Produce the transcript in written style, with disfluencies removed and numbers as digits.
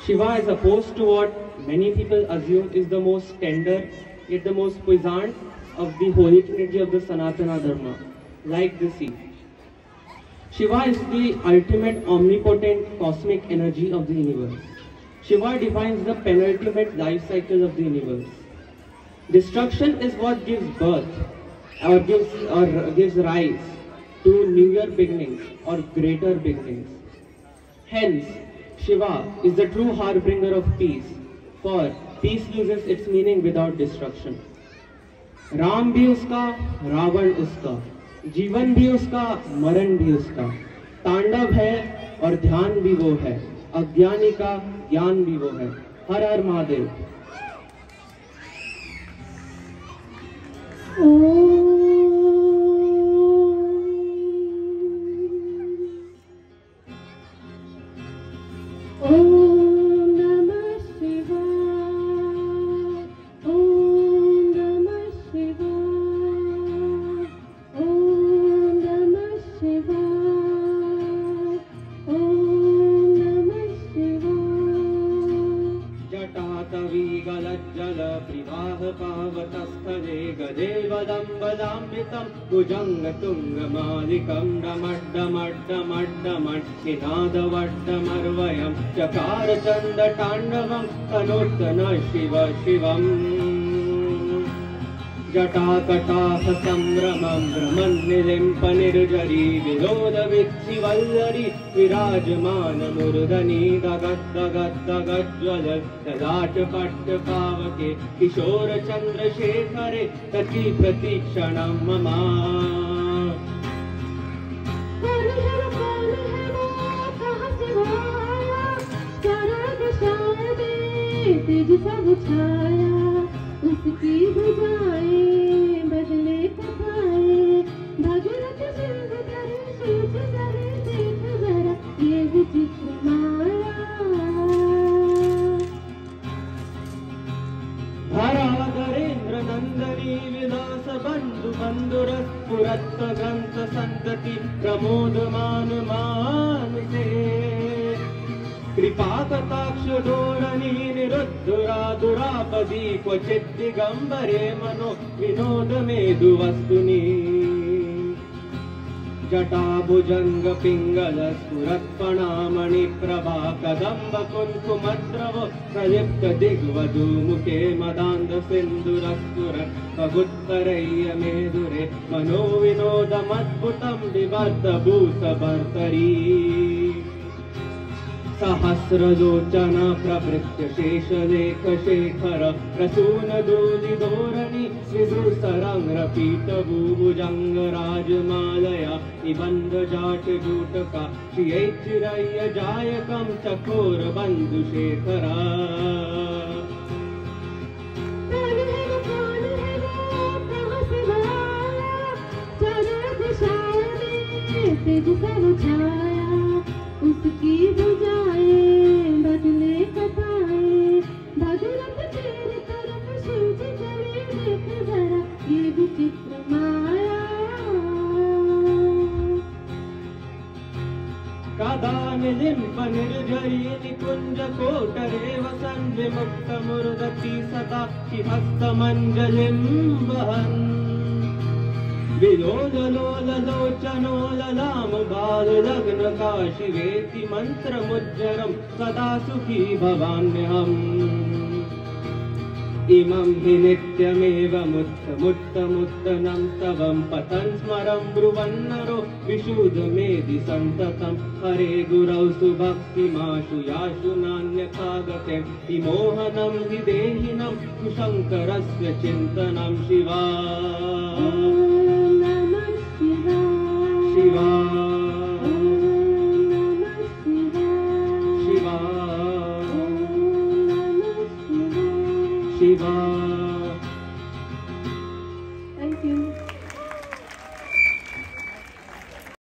Shiva is opposed to what many people assume is the most tender, yet the most puissant of the holy trinity of the Sanatana Dharma, like the sea. Shiva is the ultimate omnipotent cosmic energy of the universe. Shiva defines the penultimate life cycle of the universe. Destruction is what gives birth or gives rise to newer beginnings or greater beginnings. Hence, Shiva is the true harbinger of peace, for peace loses its meaning without destruction. Ram भी उसका, रावण उसका, जीवन भी उसका, मरण भी उसका, तांडव है और ध्यान भी वो है, अज्ञानी का ज्ञान भी वो है। हर हर महादेव। भुजङ्गतुङ्गमालिकं डमड्डमड्डमड्डमड्डमड्निनादवड्डमर्वयं चकारचण्डताण्डवं तनोत्तन शिव शिवम् जटाकटाह संभ्रमं भ्रमन्निलिम्पनिर्झरी विनोदविच्छिवल्लरी विराजमानमूर्धनि दगद्दगद्दगज्ज्वल ललाटपट्टपावके किशोरचन्द्रशेखरे तति प्रतीक्षणं मम। तेज सब छाया उसकी भुजाएं बदले कथाएं भगीरथ सिंह धरे सूझ धरे देख जरा ये विचित्र माया। धराधरेन्द्र नंदनी विलास बंधु बंधुरस्फुरत्त ग्रंथ संतति प्रमोदमान मानसे कृपा कटाक्ष धोरणी निरुद्धुरा दुरापदी क्वचित् दिगंबरे मनो विनोद मेधुवस्तुनि जटा भुजंग पिंगल स्फुरत्पणामणि प्रभा कदंब कुंकुमद्रव प्रलिप्त दिग्वधू मुखे मदांध सिंधुरस्फुर कगुत्तरय्य मेधुरे मनो विनोदमद्भुतं विवर्त भूत भर्तरी सहस्रलोचन प्रवृत्य शेषलेख शेखर प्रसून दूलिधोरणि विदुरसरंग्रपीठ भूभुजंग राजमालया निबंध जाट जूटका श्रियैचिरय्य जायकं चकोर बंधु शेखरा। तेज सब छाया उसकी भुजाएं बदले कथाएं भगीरथ तेरी तरफ सूझ चले देख जरा ये विचित्र माया। कदा निलिम्प निर्झरी निकुंज कोटरे वसन् विमुक्त मुरुदति सदा शिहस्तमञ्जलिं वहन् विलोलोलोचनो ललाम बाल लग्न काशिवेति मंत्रमुज्जरं सदा सुखी भवाम्यहम्। इमं हि नित्यमेव मुत्तमुत्तनं स्तवं पतन् स्मरं ब्रुवन्नरो विशुद्धमेधि सन्ततं हरे गुरौ सुभक्तिमाशु याशु नान्यथा गतिं विमोहनं हि देहिनं कुशङ्करस्य चिन्तनं शिवा शिवा शिवा शिवा।